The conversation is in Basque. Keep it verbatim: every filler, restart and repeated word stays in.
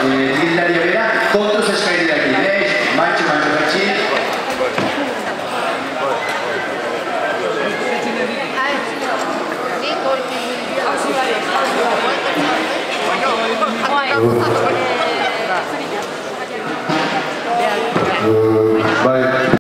trilari bera, kontuz eskairi daki, neix, mantxo, mantxo, bertxi. Bai.